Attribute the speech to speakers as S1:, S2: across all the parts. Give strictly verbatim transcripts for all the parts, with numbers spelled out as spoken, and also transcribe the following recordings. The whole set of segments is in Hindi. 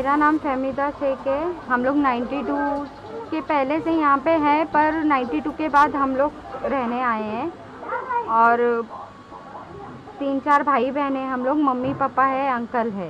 S1: मेरा नाम फहमीदा शेख है। हम लोग बानवे के पहले से यहाँ पे हैं, पर बानवे के बाद हम लोग रहने आए हैं और तीन चार भाई बहन हैं हम लोग, मम्मी पापा है, अंकल है।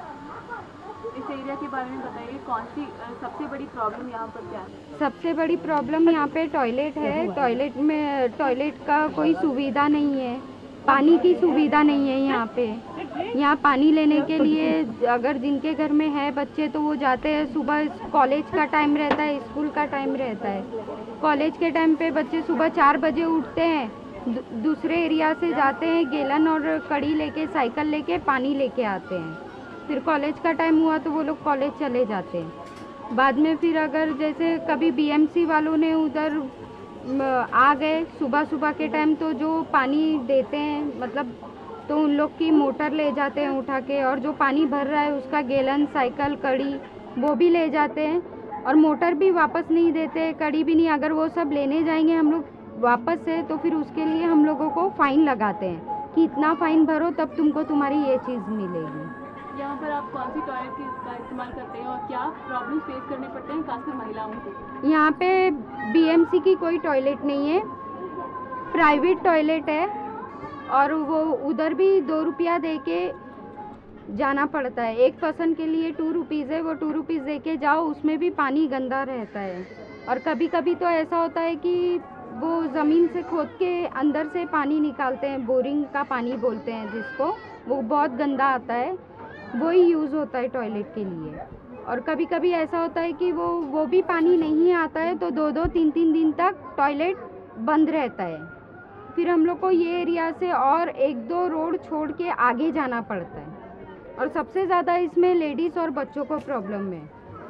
S2: इस एरिया के बारे में बताइए, कौन सी सबसे बड़ी प्रॉब्लम यहाँ पर क्या है?
S1: सबसे बड़ी प्रॉब्लम यहाँ पे टॉयलेट है। टॉयलेट में टॉयलेट का कोई सुविधा नहीं है, पानी की सुविधा नहीं है यहाँ पे। यहाँ पानी लेने के लिए अगर जिनके घर में है बच्चे तो वो जाते हैं, सुबह कॉलेज का टाइम रहता है, स्कूल का टाइम रहता है। कॉलेज के टाइम पे बच्चे सुबह चार बजे उठते हैं, दूसरे एरिया से जाते हैं, गैलन और कड़ी लेके, साइकिल लेके पानी लेके आते हैं। फिर कॉलेज का टाइम हुआ तो वो लोग कॉलेज चले जाते हैं। बाद में फिर अगर जैसे कभी बीएमसी वालों ने उधर आ गए सुबह सुबह के टाइम, तो जो पानी देते हैं मतलब तो उन लोग की मोटर ले जाते हैं उठा के, और जो पानी भर रहा है उसका गैलन, साइकिल, कड़ी वो भी ले जाते हैं, और मोटर भी वापस नहीं देते, कड़ी भी नहीं। अगर वो सब लेने जाएंगे हम लोग वापस से तो फिर उसके लिए हम लोगों को फ़ाइन लगाते हैं कि इतना फ़ाइन भरो तब तुमको तुम्हारी ये चीज़ मिलेगी।
S2: यहाँ पर आप कौन सी टॉयलेट का इस्तेमाल करते हैं और क्या प्रॉब्लम फेस करने पड़ते हैं खासकर महिलाओं को?
S1: यहाँ पे बीएमसी की कोई टॉयलेट नहीं है, प्राइवेट टॉयलेट है, और वो उधर भी दो रुपया दे के जाना पड़ता है। एक पर्सन के लिए टू रुपीज़ है, वो टू रुपीज़ दे के जाओ, उसमें भी पानी गंदा रहता है। और कभी कभी तो ऐसा होता है कि वो ज़मीन से खोद के अंदर से पानी निकालते हैं, बोरिंग का पानी बोलते हैं जिसको, वो बहुत गंदा आता है, वो ही यूज़ होता है टॉयलेट के लिए। और कभी कभी ऐसा होता है कि वो वो भी पानी नहीं आता है तो दो दो तीन तीन दिन तक टॉयलेट बंद रहता है। फिर हम लोग को ये एरिया से और एक दो रोड छोड़ के आगे जाना पड़ता है, और सबसे ज़्यादा इसमें लेडीज़ और बच्चों को प्रॉब्लम है।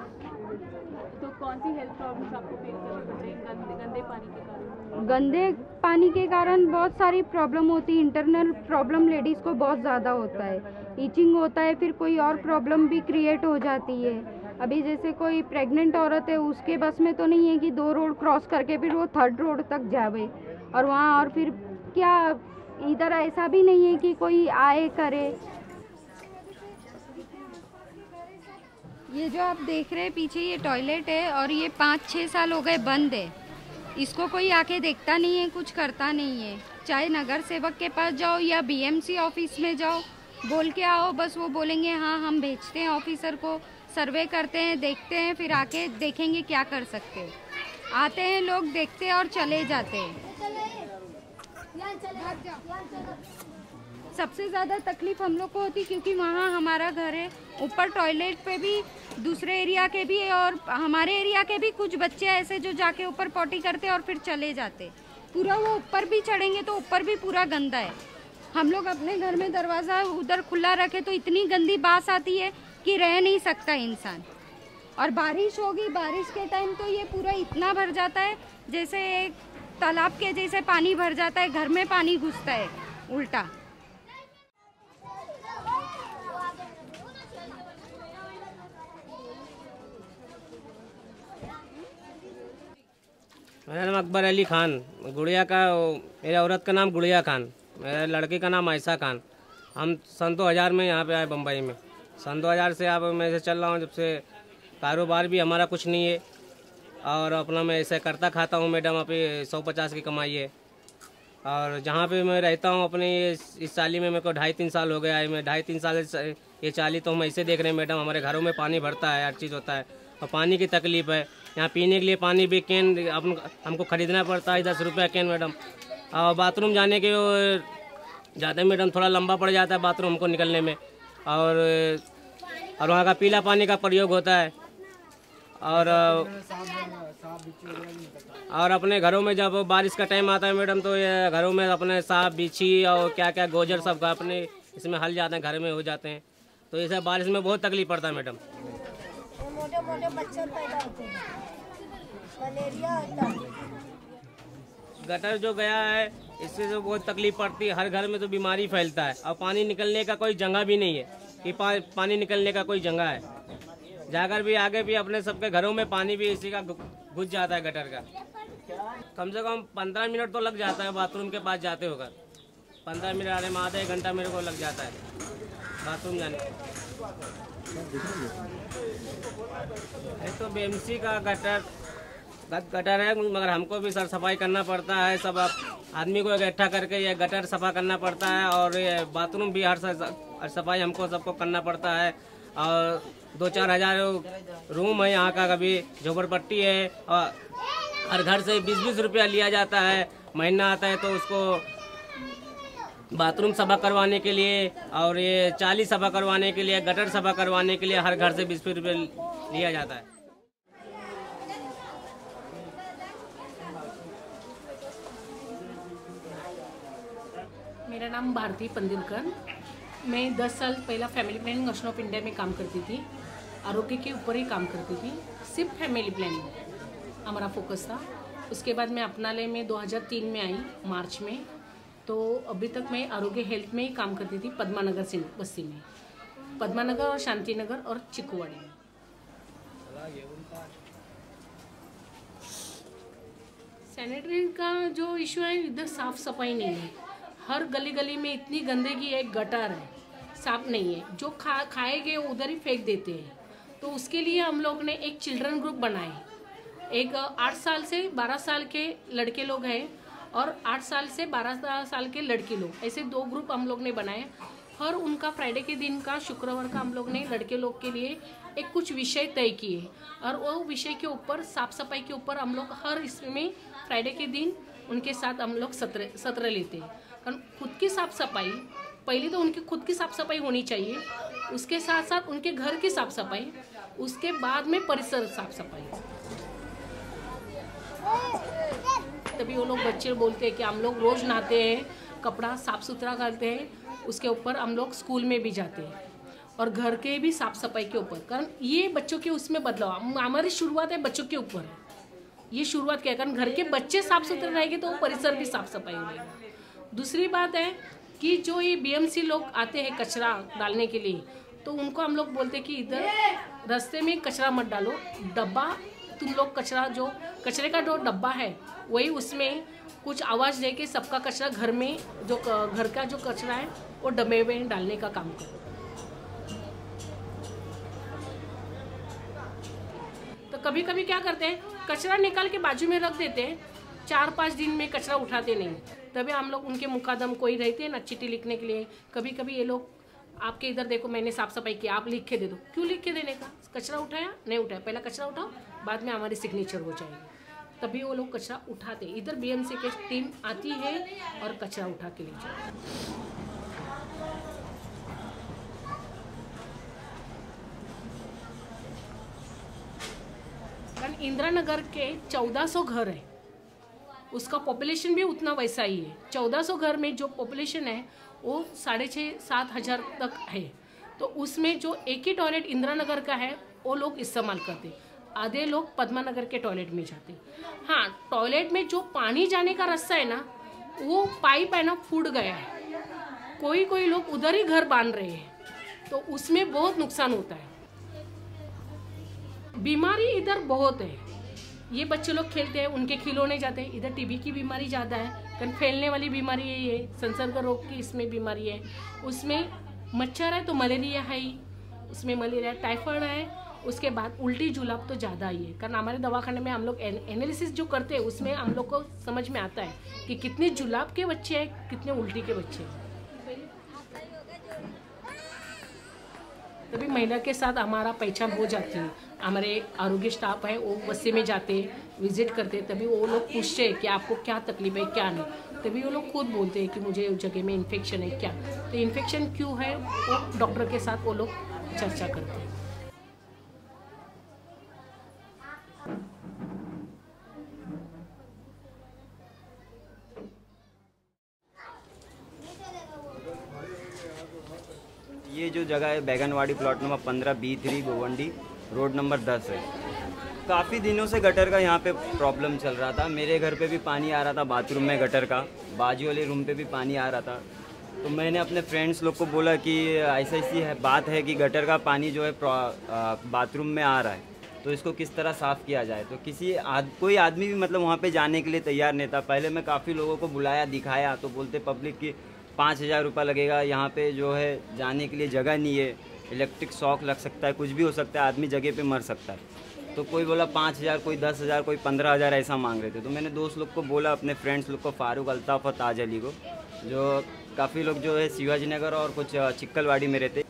S2: तो कौन सी हेल्थ प्रॉब्लम्स आपको फेस करनी पड़ रही है गंदे गंदे पानी के कारण?
S1: गंदे पानी के कारण बहुत सारी प्रॉब्लम होती है। इंटरनल प्रॉब्लम लेडीज़ को बहुत ज़्यादा होता है, ईचिंग होता है, फिर कोई और प्रॉब्लम भी क्रिएट हो जाती है। अभी जैसे कोई प्रेग्नेंट औरत है, उसके बस में तो नहीं है कि दो रोड क्रॉस करके फिर वो थर्ड रोड तक जावे, और वहाँ और फिर क्या, इधर ऐसा भी नहीं है कि कोई आए करे। ये जो आप देख रहे हैं पीछे, ये टॉयलेट है और ये पाँच छः साल हो गए बंद है। इसको कोई आके देखता नहीं है, कुछ करता नहीं है। चाहे नगर सेवक के पास जाओ या बीएमसी ऑफिस में जाओ, बोल के आओ, बस वो बोलेंगे हाँ हम भेजते हैं ऑफिसर को, सर्वे करते हैं, देखते हैं, फिर आके देखेंगे क्या कर सकते हैं। आते हैं लोग, देखते हैं और चले जाते हैं। सबसे ज़्यादा तकलीफ हम लोग को होती क्योंकि वहाँ हमारा घर है, ऊपर टॉयलेट पे भी दूसरे एरिया के भी और हमारे एरिया के भी कुछ बच्चे ऐसे जो जाके ऊपर पॉटी करते और फिर चले जाते। पूरा वो ऊपर भी चढ़ेंगे तो ऊपर भी पूरा गंदा है। हम लोग अपने घर में दरवाज़ा उधर खुला रखे तो इतनी गंदी बास आती है कि रह नहीं सकता इंसान। और बारिश होगी, बारिश के टाइम तो ये पूरा इतना भर जाता है जैसे एक तालाब के जैसे पानी भर जाता है, घर में पानी घुसता है उल्टा।
S3: मेरा नाम अकबर अली खान, गुड़िया का, मेरे औरत का नाम गुड़िया खान, मेरे लड़के का नाम आयशा खान। हम सन दो हज़ार में यहाँ पे आए बम्बई में। सन दो हज़ार से आप मैं से चल रहा हूँ, जब से कारोबार भी हमारा कुछ नहीं है और अपना मैं ऐसे करता खाता हूँ मैडम। आप सौ पचास की कमाई है, और जहाँ पे मैं रहता हूँ अपने इस चाली में मेरे को ढाई तीन साल हो गया है। मैं ढाई तीन साल ये चाली तो हम ऐसे देख रहे हैं मैडम, हमारे घरों में पानी भरता है, हर चीज़ होता है, और पानी की तकलीफ़ है। यहाँ पीने के लिए पानी भी कैन अपन हमको ख़रीदना पड़ता है, दस रुपया कैन मैडम। और बाथरूम जाने के जाते हैं मैडम, थोड़ा लंबा पड़ जाता है बाथरूम हमको निकलने में, और और वहाँ का पीला पानी का प्रयोग होता है। और और अपने घरों में जब बारिश का टाइम आता है मैडम, तो ये घरों में अपने सांप बिच्छी और क्या क्या गोजर सब का अपने इसमें हल जाते हैं, घर में हो जाते हैं। तो ये सब बारिश में बहुत तकलीफ पड़ता है मैडम।
S4: मोटे मोटे मच्छर पैदा होते हैं, मलेरिया होता है।
S3: गटर जो गया है इससे तो बहुत तकलीफ पड़ती है, हर घर में तो बीमारी फैलता है, और पानी निकलने का कोई जगह भी नहीं है कि पा, पानी निकलने का कोई जगह है। जाकर भी आगे भी अपने सबके घरों में पानी भी इसी का घुस जाता है गटर का। कम से कम पंद्रह मिनट तो लग जाता है बाथरूम के पास जाते होकर, पंद्रह मिनट आने में आधा एक घंटा मेरे को लग जाता है बाथरूम जाने। ये तो बीएमसी का गटर गटर है, मगर हमको भी सर सफाई करना पड़ता है। सब आदमी को इकट्ठा करके ये गटर सफा करना पड़ता है, और ये बाथरूम भी हर सफाई हमको सबको करना पड़ता है। और दो चार हजार रूम है यहाँ का, कभी झोपड़पट्टी है, और हर घर से बीस बीस रुपया लिया जाता है। महीना आता है तो उसको बाथरूम सफा करवाने के लिए, और ये चाली सफा करवाने के लिए, गटर सफा करवाने के लिए हर घर से बीस बीस रुपये लिया जाता है।
S5: मेरा नाम भारती पंदिलकर। मैं दस साल पहला family planning nation of India में काम करती थी। आरोग्य के ऊपर ही काम करती थी, सिर्फ फैमिली प्लानिंग हमारा फोकस था। उसके बाद मैं अपनालय में दो हज़ार तीन में आई, मार्च में। तो अभी तक मैं आरोग्य हेल्थ में ही काम करती थी, पद्मानगर से बस्ती में, पद्मानगर और शांति नगर और चिक्कुवाड़ी में। सैनिटरी का जो इशू है, इधर साफ सफाई नहीं है। हर गली गली में इतनी गंदगी है, गटर है, साफ नहीं है। जो खा खाएंगे उधर ही फेंक देते हैं। तो उसके लिए हम लोग ने एक चिल्ड्रन ग्रुप बनाए। एक आठ साल से बारह साल के लड़के लोग हैं, और आठ साल से बारह साल के लड़की लोग, ऐसे दो ग्रुप हम लोग ने बनाए। हर उनका फ्राइडे के दिन का, शुक्रवार का हम लोग ने लड़के लोग के लिए एक कुछ विषय तय किए, और वो विषय के ऊपर, साफ सफाई के ऊपर हम लोग हर इसमें फ्राइडे के दिन उनके साथ हम लोग सत्र सत्र लेते हैं। कारण खुद की साफ सफाई, पहले तो उनकी खुद की साफ सफाई होनी चाहिए, उसके साथ साथ उनके घर की साफ सफाई, उसके बाद में परिसर साफ सफाई। तभी वो लोग बच्चे बोलते हैं कि हम लोग रोज नहाते हैं, कपड़ा साफ सुथरा करते हैं। उसके ऊपर हम लोग स्कूल में भी जाते हैं, और घर के भी साफ सफाई के ऊपर। कारण ये बच्चों के उसमें बदलाव, हमारी शुरुआत है बच्चों के ऊपर। ये शुरुआत क्या है, कारण घर के बच्चे साफ सुथरे रहेंगे तो वो परिसर भी साफ सफाई होगा। दूसरी बात है कि जो ये बीएमसी लोग आते हैं कचरा डालने के लिए, तो उनको हम लोग बोलते हैं कि इधर रास्ते में कचरा मत डालो, डब्बा तुम लोग कचरा, जो कचरे का जो डब्बा है वही, उसमें कुछ आवाज़ दे के सबका कचरा घर में, जो घर का जो कचरा है वो डब्बे में डालने का काम करो। तो कभी कभी क्या करते हैं, कचरा निकाल के बाजू में रख देते हैं, चार पाँच दिन में कचरा उठाते नहीं। तभी हम लोग उनके मुकादम कोई रहते हैं ना चिट्ठी लिखने के लिए। कभी कभी ये लोग, आपके इधर देखो मैंने साफ सफाई की, आप लिख के दे दो। क्यों लिख के देने का, कचरा उठाया नहीं उठाया, पहला कचरा उठाओ, बाद में हमारी सिग्नेचर हो जाएगी। तभी वो लोग कचरा उठाते। इधर बीएमसी की टीम आती है और कचरा उठा के ले जाती है। कारण इंदिरा नगर के चौदह सौ घर है, उसका पॉपुलेशन भी उतना वैसा ही है। चौदह सौ घर में जो पॉपुलेशन है वो साढ़े छः सात हज़ार तक है। तो उसमें जो एक ही टॉयलेट इंदिरा नगर का है वो लोग इस्तेमाल करते, आधे लोग पद्मानगर के टॉयलेट में जाते। हाँ, टॉयलेट में जो पानी जाने का रास्ता है ना, वो पाइप है ना फूट गया है। कोई कोई लोग उधर ही घर बांध रहे हैं, तो उसमें बहुत नुकसान होता है। बीमारी इधर बहुत है। ये बच्चे लोग खेलते हैं, उनके खिलौने जाते हैं। इधर टीबी की बीमारी ज़्यादा है, कारण फैलने वाली बीमारी यही है। संसर्ग रोग की इसमें बीमारी है। उसमें मच्छर है तो मलेरिया है ही, उसमें मलेरिया, टाइफाइड है। उसके बाद उल्टी जुलाब तो ज़्यादा ही है। कारण हमारे दवाखाने में हम लोग एनालिसिस जो करते हैं उसमें हम लोग को समझ में आता है कि कितने जुलाब के बच्चे हैं, कितने उल्टी के बच्चे हैं। तभी महिला के साथ हमारा पहचान हो जाती है। हमारे आरोग्य स्टाफ है वो बस्ती में जाते, विजिट करते, तभी वो लोग पूछते हैं कि आपको क्या तकलीफ है क्या नहीं। तभी वो लोग खुद बोलते हैं कि मुझे उस जगह में इन्फेक्शन है क्या, तो इन्फेक्शन क्यों है वो डॉक्टर के साथ वो लोग चर्चा करते हैं।
S6: ये जो जगह है बैगनवाड़ी प्लॉट नंबर पंद्रह B three Bhiwandi road number दस है। काफ़ी दिनों से गटर का यहाँ पे प्रॉब्लम चल रहा था। मेरे घर पे भी पानी आ रहा था, बाथरूम में गटर का, बाजू वाले रूम पे भी पानी आ रहा था। तो मैंने अपने फ्रेंड्स लोग को बोला कि ऐसा ऐसी है बात है कि गटर का पानी जो है बाथरूम में आ रहा है, तो इसको किस तरह साफ़ किया जाए। तो किसी आद, कोई आदमी भी मतलब वहाँ पे जाने के लिए तैयार नहीं था। पहले मैं काफ़ी लोगों को बुलाया, दिखाया, तो बोलते पब्लिक की पाँच हज़ार रुपये लगेगा, यहाँ पे जो है जाने के लिए जगह नहीं है, इलेक्ट्रिक शॉक लग सकता है, कुछ भी हो सकता है, आदमी जगह पे मर सकता है। तो कोई बोला पाँच हज़ार, कोई दस हज़ार, कोई पंद्रह हज़ार ऐसा मांग रहे थे। तो मैंने दोस्त लोग को बोला, अपने फ्रेंड्स लोग को, फारूक, अल्ताफ़ और ताज अली को, जो काफ़ी लोग जो है शिवाजी नगर और कुछ चिक्कलवाड़ी में रहते।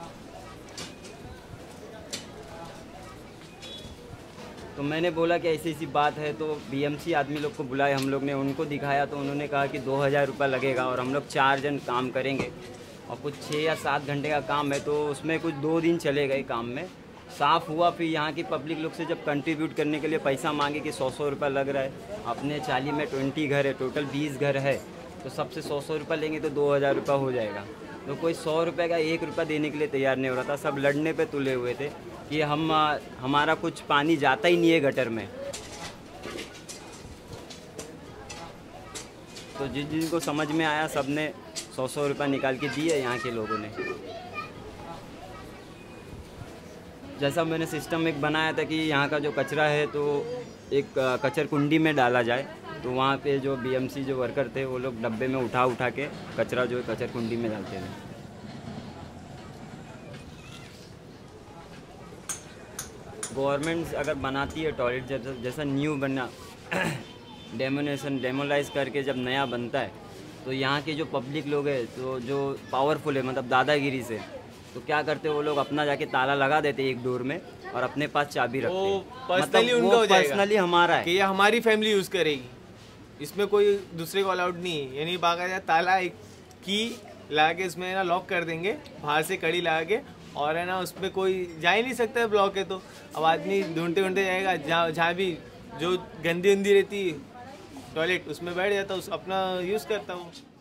S6: तो मैंने बोला कि ऐसी ऐसी बात है, तो बीएमसी आदमी लोग को बुलाए, हम लोग ने उनको दिखाया तो उन्होंने कहा कि दो हज़ार रुपये लगेगा और हम लोग चार जन काम करेंगे और कुछ छः या सात घंटे का काम है। तो उसमें कुछ दो दिन चले गए काम में, साफ़ हुआ। फिर यहाँ की पब्लिक लोग से जब कंट्रीब्यूट करने के लिए पैसा मांगे कि सौ सौ रुपये लग रहा है, अपने चाली में ट्वेंटी घर है, टोटल बीस घर है, तो सबसे सौ सौ रुपये लेंगे तो दो हज़ार रुपये हो जाएगा। तो कोई सौ रुपये का एक रुपया देने के लिए तैयार नहीं हो रहा था, सब लड़ने पे तुले हुए थे कि हम हमारा कुछ पानी जाता ही नहीं है गटर में। तो जिस जिनको समझ में आया सब ने सौ सौ रुपये निकाल के दिए यहाँ के लोगों ने। जैसा मैंने सिस्टम एक बनाया था कि यहाँ का जो कचरा है तो एक कचर कुंडी में डाला जाए, तो वहाँ पे जो बीएमसी जो वर्कर थे वो लोग डब्बे में उठा उठा के कचरा जो है कचर कुंडी में डालते थे। गवर्नमेंट अगर बनाती है टॉयलेट, जैसा जैसा न्यू बना डेमोनेशन डेमोलाइज करके जब नया बनता है, तो यहाँ के जो पब्लिक लोग हैं तो जो पावरफुल है, मतलब दादागिरी से, तो क्या करते वो लोग अपना जाके ताला लगा देते एक डोर में और अपने पास चाबी रखते हैं।
S7: पर्सनली
S6: मतलब
S7: उनका
S6: वो
S7: हो जाएगा
S6: पर्सनली हमारा है
S7: कि ये हमारी फैमिली यूज़ करेगी, इसमें कोई दूसरे को अलाउड नहीं है। यानी बाकायदा ताला एक की लगा के इसमें ना लॉक कर देंगे, बाहर से कड़ी लगा के, और है ना उसमें कोई जा ही नहीं सकता है, ब्लॉक है। तो अब आदमी ढूंढते ढूंढते जाएगा, जहाँ जहाँ भी जो गंदी गंदी रहती टॉयलेट उसमें बैठ जाता, उस अपना यूज़ करता हूँ।